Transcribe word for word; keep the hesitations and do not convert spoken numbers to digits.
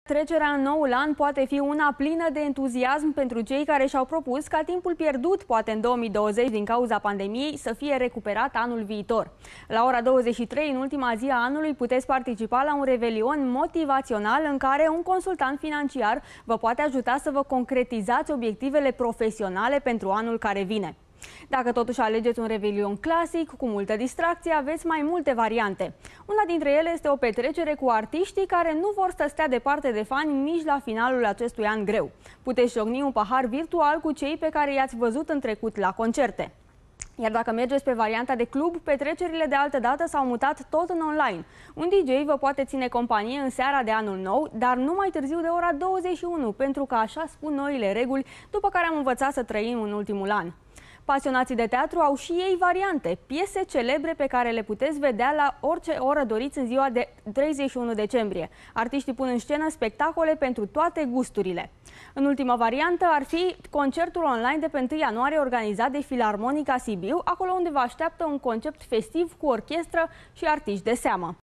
Trecerea în noul an poate fi una plină de entuziasm pentru cei care și-au propus ca timpul pierdut, poate în două mii douăzeci, din cauza pandemiei, să fie recuperat anul viitor. La ora douăzeci și trei, în ultima zi a anului, puteți participa la un revelion motivațional în care un consultant financiar vă poate ajuta să vă concretizați obiectivele profesionale pentru anul care vine. Dacă totuși alegeți un revelion clasic, cu multă distracție, aveți mai multe variante. Una dintre ele este o petrecere cu artiștii care nu vor să stea departe de fani nici la finalul acestui an greu. Puteți ciocni un pahar virtual cu cei pe care i-ați văzut în trecut la concerte. Iar dacă mergeți pe varianta de club, petrecerile de altă dată s-au mutat tot în online. Un D J vă poate ține companie în seara de anul nou, dar nu mai târziu de ora douăzeci și unu, pentru că așa spun noile reguli după care am învățat să trăim în ultimul an. Pasionații de teatru au și ei variante, piese celebre pe care le puteți vedea la orice oră doriți în ziua de treizeci și unu decembrie. Artiștii pun în scenă spectacole pentru toate gusturile. În ultima variantă ar fi concertul online de pe întâi ianuarie organizat de Filarmonica Sibiu, acolo unde vă așteaptă un concept festiv cu orchestră și artiști de seamă.